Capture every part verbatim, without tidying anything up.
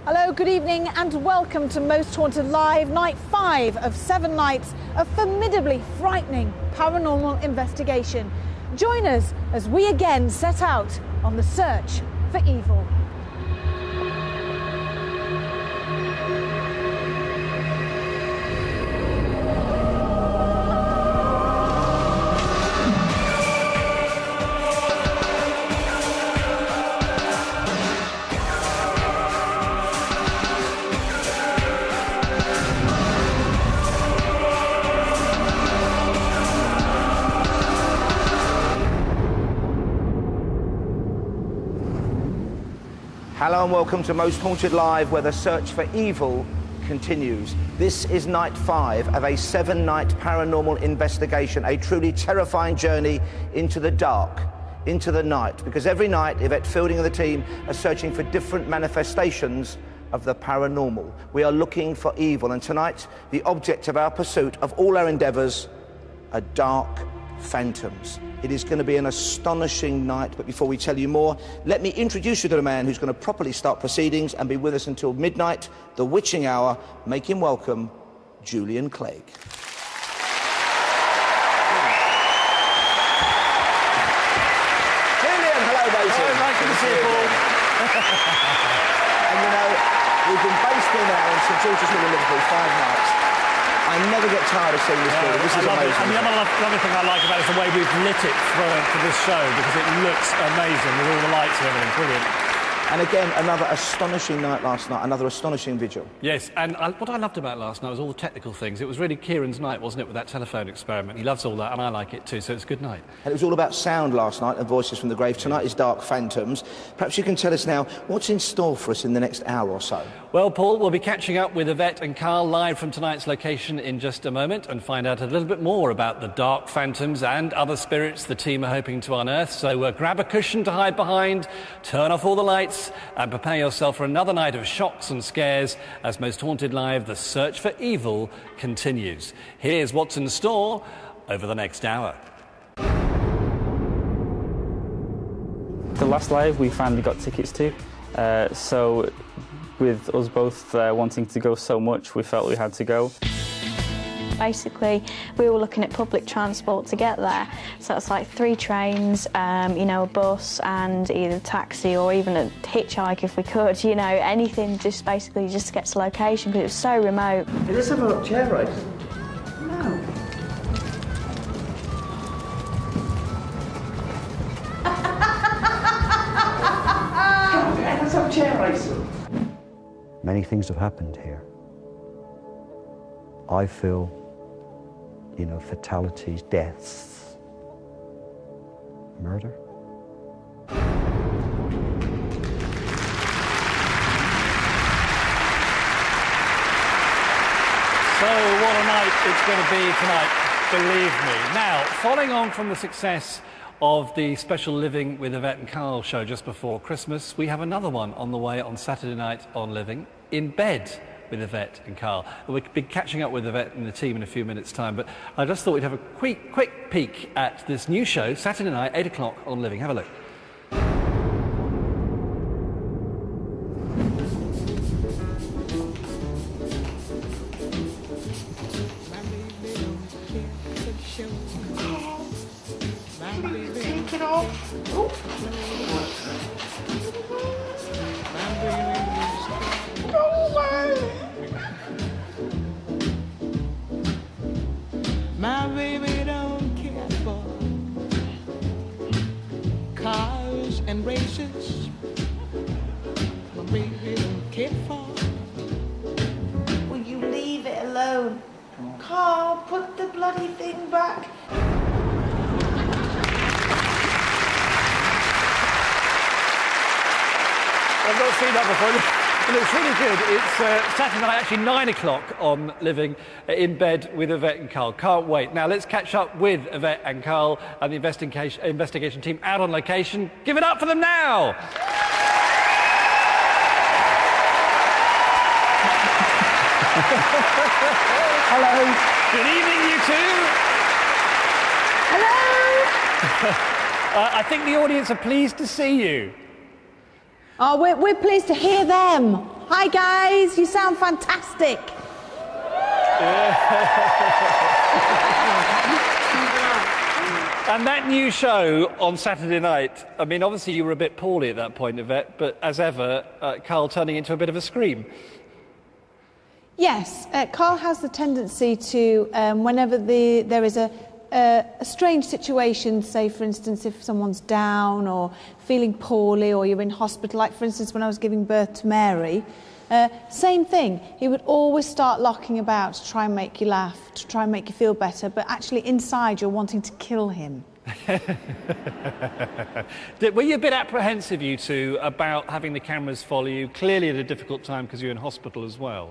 Hello, good evening and welcome to Most Haunted Live, night five of seven nights of formidably frightening paranormal investigation. Join us as we again set out on the search for evil. Hello and welcome to Most Haunted Live, where the search for evil continues. This is night five of a seven-night paranormal investigation, a truly terrifying journey into the dark, into the night, because every night Yvette Fielding and the team are searching for different manifestations of the paranormal. We are looking for evil, and tonight the object of our pursuit, of all our endeavours, are dark phantoms. It is going to be an astonishing night, but before we tell you more, let me introduce you to the man who's going to properly start proceedings and be with us until midnight, the witching hour. Make him welcome, Julian Clegg. Julian, hello, mate. Hello, nice to see you, Paul. And you know, we've been based here now in St George's Hall in Liverpool five nights. I never get tired of seeing this yeah, building. This I is love amazing. It. And the other, other thing I like about it is the way we've lit it for, for this show, because it looks amazing with all the lights and everything. Brilliant. And again, another astonishing night last night, another astonishing vigil. Yes, and I, what I loved about last night was all the technical things. It was really Kieran's night, wasn't it, with that telephone experiment. He loves all that, and I like it too, so it's a good night. And it was all about sound last night and voices from the grave. Tonight is Dark Phantoms. Perhaps you can tell us now what's in store for us in the next hour or so. Well, Paul, we'll be catching up with Yvette and Carl live from tonight's location in just a moment and find out a little bit more about the dark phantoms and other spirits the team are hoping to unearth. So uh, grab a cushion to hide behind, turn off all the lights and prepare yourself for another night of shocks and scares as Most Haunted Live, the search for evil, continues. Here's what's in store over the next hour. The last live we finally got tickets to, uh, so with us both uh, wanting to go so much, we felt we had to go. Basically, we were looking at public transport to get there, so it's like three trains, um, you know, a bus and either taxi or even a hitchhike if we could, you know, anything just basically just to get to location because it was so remote. Hey, let's have a chair race. No. Let's have a chair race. Many things have happened here. I feel, you know, fatalities, deaths, murder. So what a night it's going to be tonight, believe me. Now, following on from the success of the special Living with Yvette and Carl show just before Christmas, we have another one on the way on Saturday night on Living, In Bed with Yvette and Carl. We'll be catching up with Yvette and the team in a few minutes' time, but I just thought we'd have a quick, quick peek at this new show, Saturday night, eight o'clock on Living. Have a look. Take it off. Oh. Go away. My baby don't care for cars and races. My baby don't care for. Will you leave it alone? Carl, put the bloody thing back. I've not seen that before. It looks really good. It's uh, Saturday night, actually nine o'clock on Living, uh, In Bed with Yvette and Carl. Can't wait. Now let's catch up with Yvette and Carl and the investigation, investigation team out on location. Give it up for them now! Hello. Good evening, you two. Hello. uh, I think the audience are pleased to see you. Oh, we're, we're pleased to hear them. Hi guys, you sound fantastic. And that new show on Saturday night, I mean, obviously you were a bit poorly at that point, Yvette, but as ever, uh, Carl turning into a bit of a scream. Yes, uh, Carl has the tendency to, um, whenever the, there is a, a, a strange situation, say for instance if someone's down or feeling poorly or you're in hospital, like for instance when I was giving birth to Mary, uh, same thing, he would always start locking about to try and make you laugh, to try and make you feel better, but actually inside you're wanting to kill him. Were you a bit apprehensive, you two, about having the cameras follow you? Clearly at a difficult time because you're in hospital as well.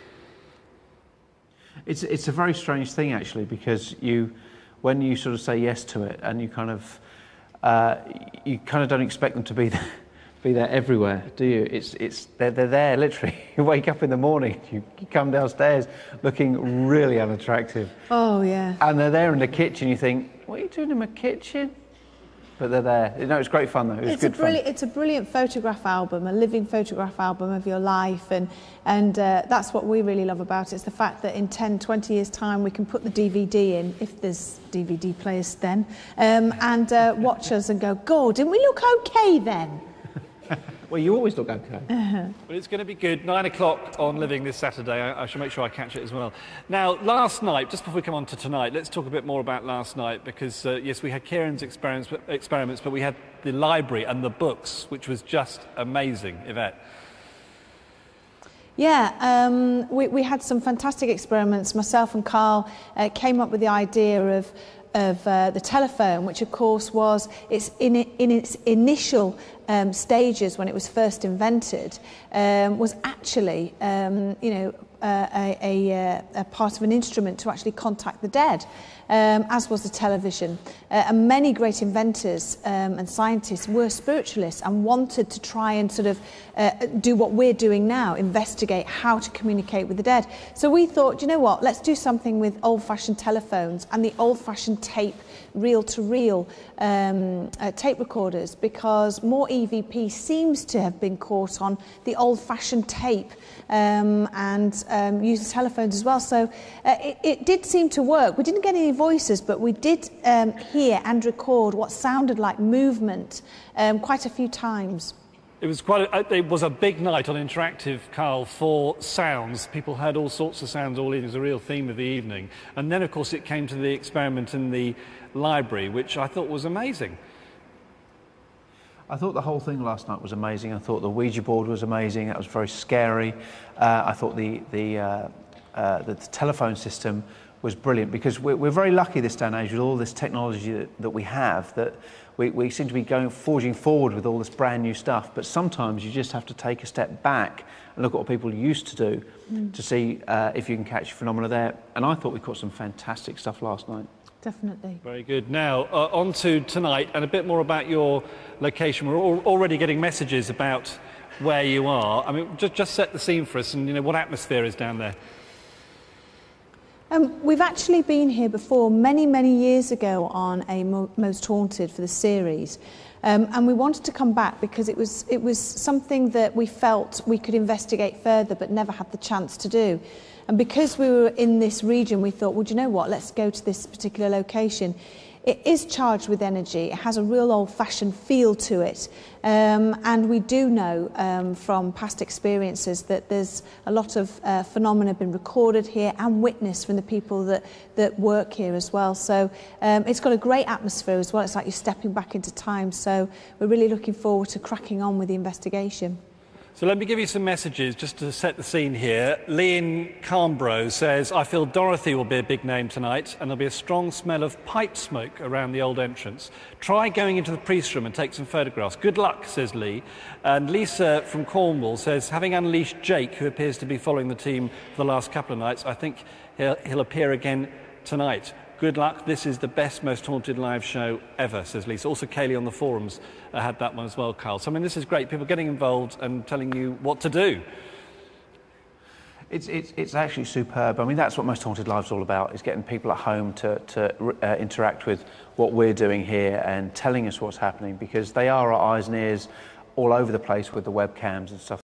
It's, it's a very strange thing, actually, because you, when you sort of say yes to it and you kind of, uh, you kind of don't expect them to be there, be there everywhere, do you? It's, it's, they're, they're there, literally. You wake up in the morning, you, you come downstairs looking really unattractive. Oh, yeah. And they're there in the kitchen, you think, what are you doing in my kitchen? But they're there. You know, it's great fun, though. It was it's good a brilliant, fun. It's a brilliant photograph album, a living photograph album of your life, and, and uh, that's what we really love about it. It's the fact that in ten, twenty years' time we can put the D V D in, if there's D V D players then, um, and uh, watch us and go, God, didn't we look okay then? Well, you always look okay. Uh-huh. Well, it's going to be good. Nine o'clock on Living this Saturday. I, I shall make sure I catch it as well. Now, last night, just before we come on to tonight, let's talk a bit more about last night because, uh, yes, we had Kieran's experiments, experiments, but we had the library and the books, which was just amazing. Yvette. Yeah, um, we, we had some fantastic experiments. Myself and Carl uh, came up with the idea of of uh, the telephone, which of course was it's in, it, in its initial um, stages when it was first invented, um, was actually um, you know uh, a, a, a part of an instrument to actually contact the dead, um, as was the television. Uh, and many great inventors um, and scientists were spiritualists and wanted to try and sort of uh, do what we're doing now, investigate how to communicate with the dead. So we thought, you know what, let's do something with old-fashioned telephones and the old-fashioned tape, reel-to-reel um, uh, tape recorders, because more E V P seems to have been caught on the old-fashioned tape um, and um, using telephones as well. So uh, it, it did seem to work. We didn't get any voices, but we did um, hear and record what sounded like movement um, quite a few times. It was quite. A, it was a big night on Interactive, Carl, for sounds. People heard all sorts of sounds all evening. It was a real theme of the evening. And then, of course, it came to the experiment in the library, which I thought was amazing. I thought the whole thing last night was amazing. I thought the Ouija board was amazing. That was very scary. Uh, I thought the the, uh, uh, the telephone system was brilliant because we're, we're very lucky this day and age with all this technology that, that we have, that we, we seem to be going forging forward with all this brand new stuff. But sometimes you just have to take a step back and look at what people used to do mm. to see uh, if you can catch phenomena there. And I thought we caught some fantastic stuff last night. Definitely. Very good. Now, uh, on to tonight and a bit more about your location. We're al already getting messages about where you are. I mean, just, just set the scene for us and, you know, what atmosphere is down there. Um, we've actually been here before, many, many years ago on a Mo Most Haunted for the series. Um, and we wanted to come back because it was, it was something that we felt we could investigate further but never had the chance to do. And because we were in this region, we thought, well, do you know what, let's go to this particular location. It is charged with energy. It has a real old-fashioned feel to it. Um, and we do know um, from past experiences that there's a lot of uh, phenomena been recorded here and witnessed from the people that, that work here as well. So um, it's got a great atmosphere as well. It's like you're stepping back into time. So we're really looking forward to cracking on with the investigation. So let me give you some messages just to set the scene here. Lee in Carnbro says, I feel Dorothy will be a big name tonight and there'll be a strong smell of pipe smoke around the old entrance. Try going into the priest's room and take some photographs. Good luck, says Lee. And Lisa from Cornwall says, having unleashed Jake, who appears to be following the team for the last couple of nights, I think he'll, he'll appear again tonight. Good luck. This is the best Most Haunted live show ever, says Lisa. Also, Kaylee on the forums uh, had that one as well, Carl. So, I mean, this is great. People getting involved and telling you what to do. It's, it's, it's actually superb. I mean, that's what Most Haunted Live's all about, is getting people at home to, to uh, interact with what we're doing here and telling us what's happening, because they are our eyes and ears all over the place with the webcams and stuff.